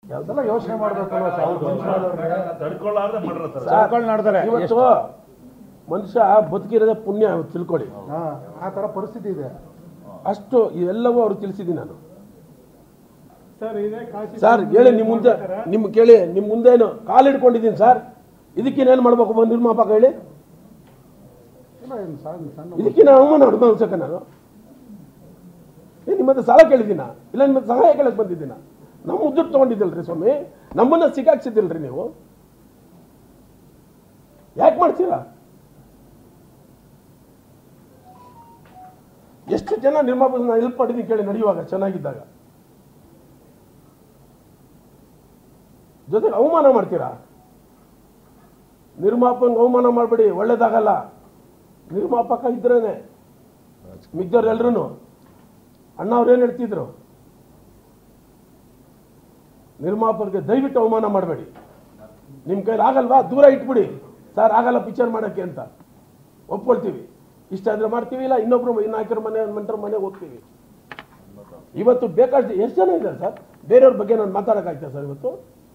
ಅದೆಲ್ಲ ಯೋಚನೆ ಮಾಡಬೇಕಲ್ವ ಮಾಡ್ತಾರೆ. ಇವತ್ತು ಮನುಷ್ಯ ಬದುಕಿರೋದೇ ಪುಣ್ಯ ತಿಳ್ಕೊಳ್ಳಿ. ಆ ಥರ ಪರಿಸ್ಥಿತಿ ಇದೆ. ಅಷ್ಟು ಇವೆಲ್ಲವೂ ಅವ್ರು ತಿಳಿಸಿದ್ದೀನಿ ನಾನು. ಸರ್ ಸರ್ ಹೇಳಿ, ನಿಮ್ಮ ಮುಂದೆ ಕೇಳಿ, ನಿಮ್ಮ ಮುಂದೆ ಏನು ಕಾಲು ಹಿಡ್ಕೊಂಡಿದ್ದೀನಿ ಸರ್. ಇದಕ್ಕೇನೇನು ಮಾಡ್ಬೇಕು ನಿರ್ಮಾಪಕ ಹೇಳಿ? ಇದಕ್ಕಿನ ಅವಮಾನ ಅನುಭವಿಸಕ ನಾನು ನಿಮ್ಮ ಹತ್ರ ಸಾಲ ಕೇಳಿದ್ದೀನ? ಇಲ್ಲ ನಿಮ್ಮ ಸಹಾಯ ಕೇಳಕ್ ಬಂದಿದ್ದೀನ? ನಮ್ಮ ದುಡ್ಡು ತಗೊಂಡಿದ್ದಲ್ರಿ ಸ್ವಾಮಿ, ನಮ್ಮನ್ನ ಸಿಗಾಕ್ಸಿದ್ದಿಲ್ರಿ ನೀವು. ಯಾಕೆ ಮಾಡ್ತೀರಾ? ಎಷ್ಟು ಜನ ನಿರ್ಮಾಪಕರನ್ನ ಹೆಲ್ಪ್ ಮಾಡಿದ್ದೀನಿ ಕೇಳಿ, ನಡೆಯುವಾಗ ಚೆನ್ನಾಗಿದ್ದಾಗ. ಜೊತೆಗೆ ಅವಮಾನ ಮಾಡ್ತೀರಾ? ನಿರ್ಮಾಪಕ ಅವಮಾನ ಮಾಡಬೇಡಿ, ಒಳ್ಳೇದಾಗಲ್ಲ. ನಿರ್ಮಾಪಕ ಇದ್ರೇನೆ ಮಿಗ್ದವ್ರು ಎಲ್ರು. ಅಣ್ಣ ಅವ್ರೇನು ಹೇಳ್ತಿದ್ರು, ನಿರ್ಮಾಪಕರಿಗೆ ದಯವಿಟ್ಟು ಅವಮಾನ ಮಾಡಬೇಡಿ. ನಿಮ್ಮ ಕೈಲಿ ಆಗಲ್ವಾ, ದೂರ ಇಟ್ಬಿಡಿ. ಸರ್ ಆಗಲ್ಲ ಪಿಕ್ಚರ್ ಮಾಡೋಕ್ಕೆ ಅಂತ ಒಪ್ಕೊಳ್ತೀವಿ. ಇಷ್ಟ ಆದ್ರೆ ಮಾಡ್ತೀವಿ, ಇಲ್ಲ ಇನ್ನೊಬ್ರು ನಾಯಕರ ಮನೆ ಮಂಟರ ಮನೆಗೆ ಹೋಗ್ತೀವಿ. ಇವತ್ತು ಬೇಕಾದಷ್ಟು ಎಷ್ಟು ಜನ ಇದ್ದಾರೆ ಸರ್? ಬೇರೆಯವ್ರ ಬಗ್ಗೆ ನಾನು ಮಾತಾಡೋಕ್ಕಾಗ್ತದೆ ಸರ್? ಇವತ್ತು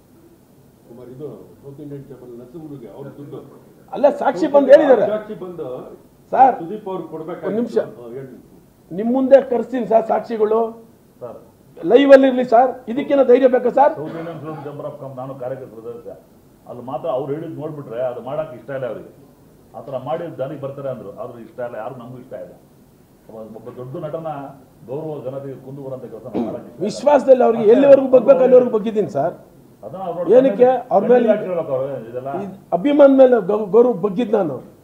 ಅಲ್ಲೇ ಸಾಕ್ಷಿ ಬಂದು ಹೇಳಿದ್ದಾರೆ ಸರ್. ಒಂದು ನಿಮಿಷ ನಿಮ್ಮ ಮುಂದೆ ಕರೆಸ್ತೀನಿ ಸರ್ ಸಾಕ್ಷಿಗಳು, ಲೈವ್ ಅಲ್ಲಿ ಇರ್ಲಿ ಸರ್. ಇದಕ್ಕಿಂತ ಧೈರ್ಯ ಬೇಕಾ ಸರ್? ನಾನು ಕಾರ್ಯಕರ್ತರ ಅಲ್ಲಿ ಮಾತ್ರ ಅವ್ರು ಹೇಳಿದ್ ನೋಡ್ಬಿಟ್ರೆ ಅದು ಮಾಡಕ್ ಇಷ್ಟ ಇಲ್ಲ ಅವ್ರಿಗೆ. ಆತರ ಮಾಡಿ ಜನಕ್ಕೆ ಬರ್ತಾರೆ ಅಂದ್ರು, ಆದ್ರೂ ಇಷ್ಟ ಇಲ್ಲ, ಯಾರು ನಮಗೂ ಇಷ್ಟ ಇಲ್ಲ. ಒಬ್ಬ ದೊಡ್ಡ ನಟನ ಗೌರವ ಘನತೆಗೆ ಕುಂದು ಬರುವಂತ ಕೆಲಸ ಮಾಡಕ್ಕೆ ವಿಶ್ವಾಸದಲ್ಲಿ ಅವ್ರಿಗೆ ಎಲ್ಲಿವರೆಗೂ ಬಗ್ಬೇಕು ಅಲ್ಲಿವರೆಗೂ ಬಗ್ಗಿದ್ದೀನಿ ಸರ್. ಏನಕ್ಕೆ ಅವ್ರ ಮೇಲೆ ಅಭಿಮಾನ ಮೇಲೆ ಗೌರವ ಬಗ್ಗಿದ್ ನಾನು.